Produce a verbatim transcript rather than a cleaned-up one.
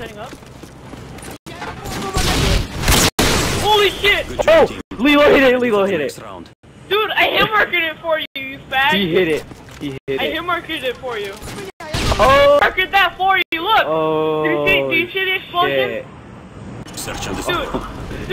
lining up. Holy shit! Oh! Lilo hit it, Lilo hit it. Dude, I hit marked it for you, you fag! He hit it. He hit I it. hit marked it for you. Oh! Marked that for you, look! Oh! Do you see, do you see the explosion? Shit. Search on this. Dude,